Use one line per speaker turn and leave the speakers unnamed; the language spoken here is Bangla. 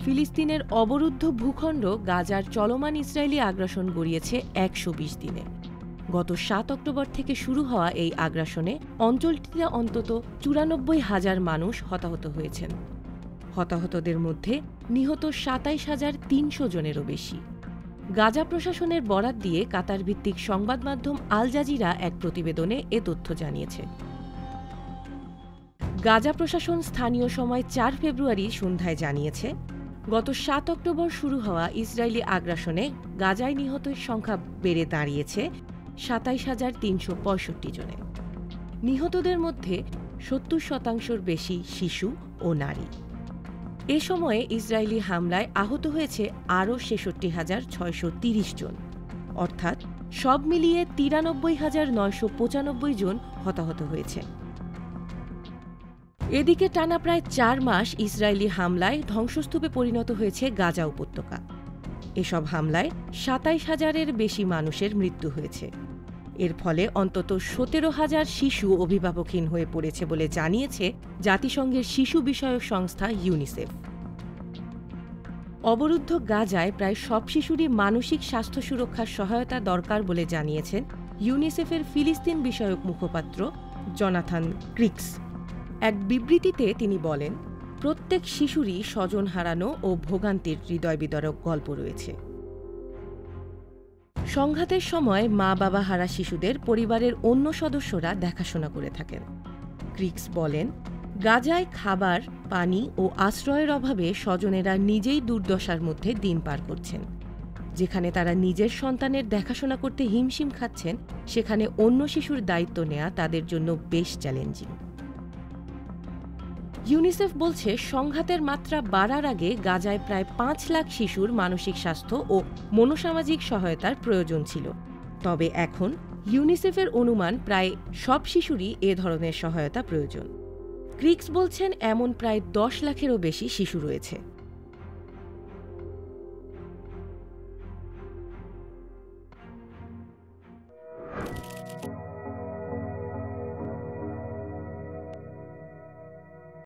ফিলিস্তিনের অবরুদ্ধ ভূখণ্ড গাজার চলমান ইসরায়েলি আগ্রাসন গড়িয়েছে ১২০ দিনে। গত ৭ অক্টোবর থেকে শুরু হওয়া এই আগ্রাসনে অঞ্চলটিতে অন্তত ৯৪,০০০ মানুষ হতাহত হয়েছেন। হতাহতদের মধ্যে নিহত ২৭,৩০০ জনেরও বেশি। গাজা প্রশাসনের বরাত দিয়ে কাতার ভিত্তিক সংবাদ মাধ্যম আল জাজিরা এক প্রতিবেদনে এ তথ্য জানিয়েছে। গাজা প্রশাসন স্থানীয় সময় ৪ ফেব্রুয়ারি সন্ধ্যায় জানিয়েছে, গত ৭ অক্টোবর শুরু হওয়া ইসরায়েলি আগ্রাসনে গাজায় নিহতের সংখ্যা বেড়ে দাঁড়িয়েছে ২৭,৩৬৫ জনে। নিহতদের মধ্যে ৭০% বেশি শিশু ও নারী। এ সময়ে ইসরায়েলি হামলায় আহত হয়েছে আরও ৬৬,৬৩০ জন, অর্থাৎ সব মিলিয়ে ৯৩,৯৯৫ জন হতাহত হয়েছে। এদিকে টানা প্রায় ৪ মাস ইসরায়েলি হামলায় ধ্বংসস্তূপে পরিণত হয়েছে গাজা উপত্যকা। এসব হামলায় ২৭,০০০-এর বেশি মানুষের মৃত্যু হয়েছে। এর ফলে অন্তত ১৭,০০০ শিশু অভিভাবকহীন হয়ে পড়েছে বলে জানিয়েছে জাতিসংঘের শিশু বিষয়ক সংস্থা ইউনিসেফ। অবরুদ্ধ গাজায় প্রায় সব শিশুরই মানসিক স্বাস্থ্য সুরক্ষার সহায়তা দরকার বলে জানিয়েছেন ইউনিসেফের ফিলিস্তিন বিষয়ক মুখপাত্র জোনাথন ক্রিক্স। এক বিবৃতিতে তিনি বলেন, প্রত্যেক শিশুরই স্বজন হারানো ও ভোগান্তির হৃদয়বিদারক গল্প রয়েছে। সংঘাতের সময় মা-বাবা হারা শিশুদের পরিবারের অন্য সদস্যরা দেখাশোনা করে থাকেন। ক্রিক্স বলেন, গাজায় খাবার, পানি ও আশ্রয়ের অভাবে স্বজনেরা নিজেই দুর্দশার মধ্যে দিন পার করছেন। যেখানে তারা নিজের সন্তানের দেখাশোনা করতে হিমশিম খাচ্ছেন, সেখানে অন্য শিশুর দায়িত্ব নেওয়া তাদের জন্য বেশ চ্যালেঞ্জিং। ইউনিসেফ বলছে, সংঘাতের মাত্রা বাড়ার আগে গাজায় প্রায় ৫ লাখ শিশুর মানসিক স্বাস্থ্য ও মনোসামাজিক সহায়তার প্রয়োজন ছিল। তবে এখন ইউনিসেফের অনুমান প্রায় সব শিশুরই এ ধরনের সহায়তা প্রয়োজন। ক্রিক্স বলছেন, এমন প্রায় ১০ লাখেরও বেশি শিশু রয়েছে।